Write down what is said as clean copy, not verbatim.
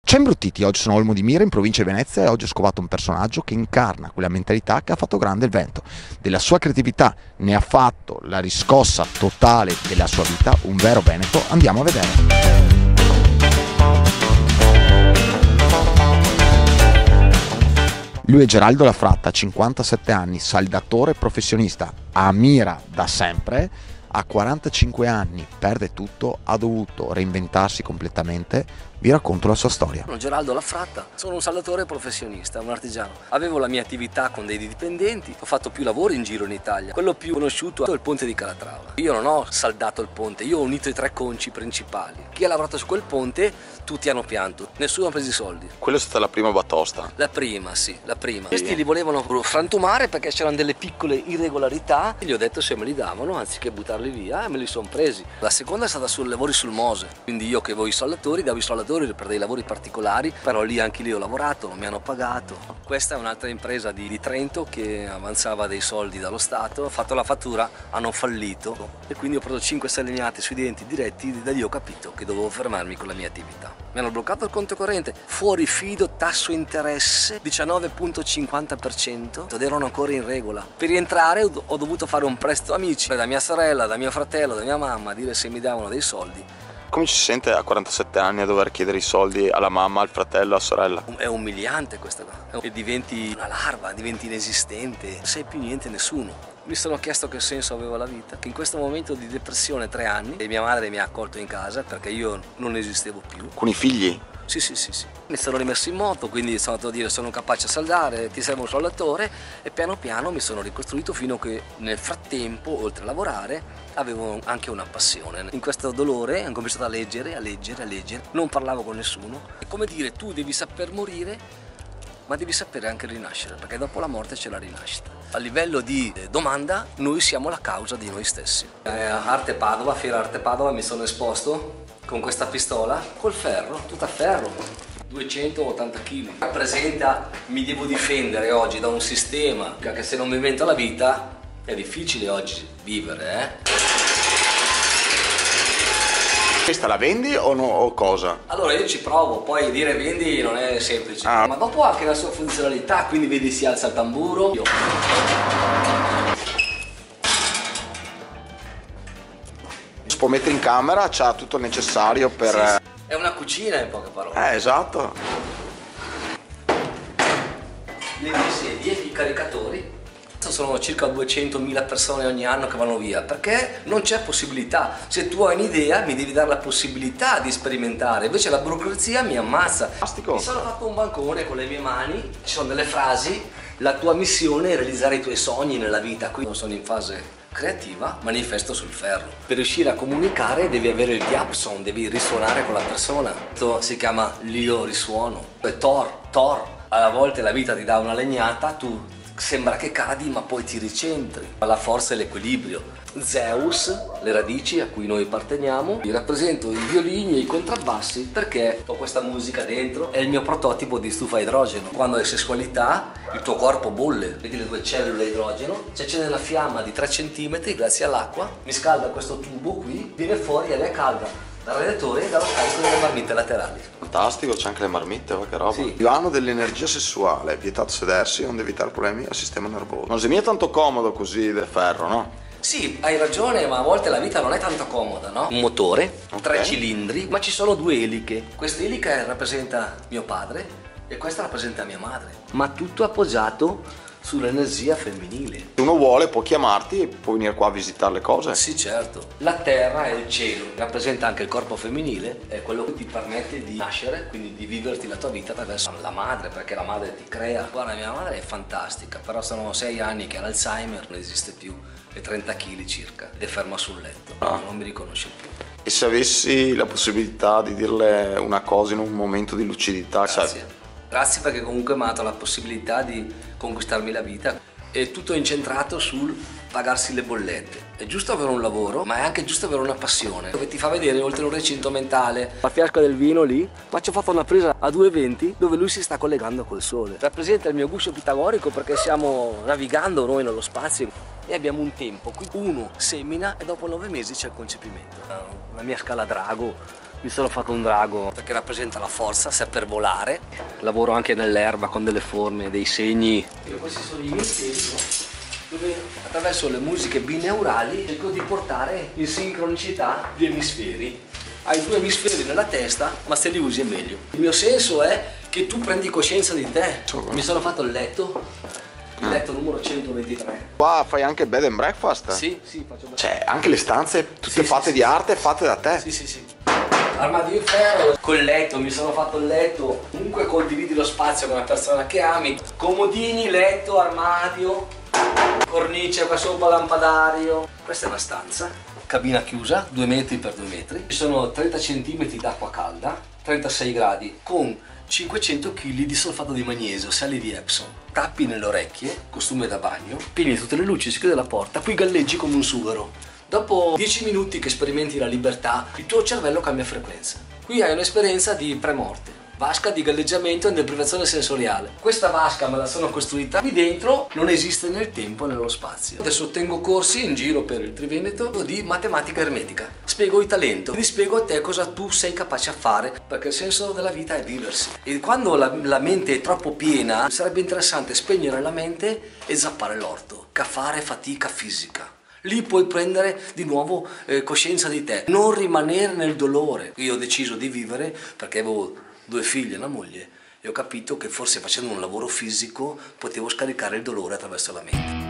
Ciao imbruttiti, oggi sono a Olmo di Mira in provincia di Venezia e oggi ho scovato un personaggio che incarna quella mentalità che ha fatto grande il vento. Della sua creatività ne ha fatto la riscossa totale della sua vita, un vero veneto. Andiamo a vedere. Lui è Geraldo La Fratta, 57 anni, saldatore professionista, a Mira da sempre, a 45 anni perde tutto, ha dovuto reinventarsi completamente. Vi racconto la sua storia. Sono Geraldo La Fratta, sono un saldatore professionista, un artigiano. Avevo la mia attività con dei dipendenti, ho fatto più lavori in giro in Italia. Quello più conosciuto è il ponte di Calatrava. Io non ho saldato il ponte, io ho unito i tre conci principali. Chi ha lavorato su quel ponte, tutti hanno pianto, nessuno ha preso i soldi. Quella è stata la prima batosta? La prima, sì, la prima. Questi li volevano frantumare perché c'erano delle piccole irregolarità. E gli ho detto se me li davano, anziché buttarli via, e me li sono presi. La seconda è stata sui lavori sul Mose. Quindi io che avevo i saldatori, davo i saldatori per dei lavori particolari, però anche lì ho lavorato, non mi hanno pagato. Questa è un'altra impresa di Trento che avanzava dei soldi dallo Stato, ho fatto la fattura, hanno fallito e quindi ho preso 5-6 legnate sui denti diretti. Da lì ho capito che dovevo fermarmi con la mia attività. Mi hanno bloccato il conto corrente, fuori fido, tasso interesse 19,50% ed erano ancora in regola. Per rientrare ho dovuto fare un prestito amici da mia sorella, da mio fratello, da mia mamma, a dire se mi davano dei soldi. Come ci si sente a 47 anni a dover chiedere i soldi alla mamma, al fratello, alla sorella? È umiliante questa cosa, e diventi una larva, diventi inesistente, non sei più niente nessuno. Mi sono chiesto che senso aveva la vita, che in questo momento di depressione 3 anni e mia madre mi ha accolto in casa perché io non esistevo più. Con i figli? Sì. Mi sono rimesso in moto, quindi sono andato a dire sono capace a saldare, ti serve un soldatore, e piano piano mi sono ricostruito fino a che nel frattempo, oltre a lavorare, avevo anche una passione. In questo dolore ho cominciato a leggere, non parlavo con nessuno. È come dire, tu devi saper morire, ma devi sapere anche rinascere, perché dopo la morte c'è la rinascita. A livello di domanda, noi siamo la causa di noi stessi. Arte Padova, Fiera Arte Padova, mi sono esposto con questa pistola, col ferro, tutta ferro, 280 kg. Rappresenta, mi devo difendere oggi da un sistema che se non mi invento la vita è difficile oggi vivere, Questa la vendi o no, o cosa? Allora io ci provo, poi dire vendi non è semplice, ma dopo ha anche la sua funzionalità, quindi vedi si alza il tamburo. Si può mettere in camera, c'ha tutto il necessario per... Sì. È una cucina in poche parole. Esatto. Le mie sedie, i caricatori. Sono circa 200.000 persone ogni anno che vanno via perché non c'è possibilità. Se tu hai un'idea mi devi dare la possibilità di sperimentare, invece la burocrazia mi ammazza. Fantastico. Mi sono fatto un bancone con le mie mani, ci sono delle frasi: la tua missione è realizzare i tuoi sogni nella vita. Qui non sono in fase creativa, manifesto sul ferro. Per riuscire a comunicare devi avere il diapason, devi risuonare con la persona. Questo si chiama l'io risuono. È Thor. Alla volte la vita ti dà una legnata, tu sembra che cadi ma poi ti ricentri. La forza e l'equilibrio. Zeus, le radici a cui noi apparteniamo. Io rappresento i violini e i contrabbassi perché ho questa musica dentro. È il mio prototipo di stufa a idrogeno. Quando hai sessualità il tuo corpo bolle, vedi le 2 cellule a idrogeno, si accende una fiamma di 3 cm grazie all'acqua, mi scalda questo tubo qui, viene fuori aria calda dal radiatore e dallo scarico delle marmitte laterali. Fantastico, c'è anche le marmitte, ma che roba. Sì. Divano dell'energia sessuale, è vietato sedersi onde evitare problemi al sistema nervoso. Non si mi è tanto comodo così del ferro, no? Sì, hai ragione, ma a volte la vita non è tanto comoda, no? Un motore, 3 cilindri, ma ci sono 2 eliche. Questa elica rappresenta mio padre e questa rappresenta mia madre. Ma tutto appoggiato sull'energia femminile. Se uno vuole può chiamarti e può venire qua a visitare le cose. Sì, certo. La terra è il cielo, rappresenta anche il corpo femminile, è quello che ti permette di nascere, quindi di viverti la tua vita attraverso la madre, perché la madre ti crea. Guarda, mia madre è fantastica, però sono 6 anni che ha l'Alzheimer, non esiste più, è 30 kg circa ed è ferma sul letto, non mi riconosce più. E se avessi la possibilità di dirle una cosa in un momento di lucidità? Grazie perché comunque mi ha dato la possibilità di conquistarmi la vita. È tutto incentrato sul pagarsi le bollette. È giusto avere un lavoro, ma è anche giusto avere una passione dove ti fa vedere oltre un recinto mentale. La fiasca del vino lì, ma ci ho fatto una presa a 2,20 dove lui si sta collegando col sole. Rappresenta il mio guscio pitagorico perché stiamo navigando noi nello spazio e abbiamo un tempo. Qui uno semina e dopo 9 mesi c'è il concepimento. La mia scala drago Mi sono fatto un drago perché rappresenta la forza, saper volare. Lavoro anche nell'erba con delle forme, dei segni. E questi sono i miei piedi, dove attraverso le musiche bineurali cerco di portare in sincronicità gli emisferi. Hai 2 emisferi nella testa, ma se li usi è meglio. Il mio senso è che tu prendi coscienza di te. Mi sono fatto il letto numero 123. Qua fai anche bed and breakfast? Sì, faccio. Cioè, anche le stanze tutte fatte di arte, fatte da te. Sì. Armadio in ferro, col letto, mi sono fatto il letto. Comunque condividi lo spazio con una persona che ami. Comodini, letto, armadio, cornice qua sopra, lampadario. Questa è una stanza, cabina chiusa, 2 metri per 2 metri. Ci sono 30 cm d'acqua calda, 36 gradi, con 500 kg di solfato di magnesio, sali di Epsom. Tappi nelle orecchie, costume da bagno, pieni tutte le luci, si chiude la porta, poi galleggi come un sughero. Dopo 10 minuti che sperimenti la libertà, il tuo cervello cambia frequenza. Qui hai un'esperienza di premorte, vasca di galleggiamento e deprivazione sensoriale. Questa vasca me la sono costruita qui dentro, non esiste nel tempo e nello spazio. Adesso tengo corsi in giro per il Triveneto di matematica ermetica. Spiego il talento, quindi spiego a te cosa tu sei capace a fare, perché il senso della vita è viversi. E quando la mente è troppo piena, sarebbe interessante spegnere la mente e zappare l'orto, fare fatica fisica. Lì puoi prendere di nuovo coscienza di te, non rimanere nel dolore. Io ho deciso di vivere perché avevo 2 figli e una moglie e ho capito che forse facendo un lavoro fisico potevo scaricare il dolore attraverso la mente.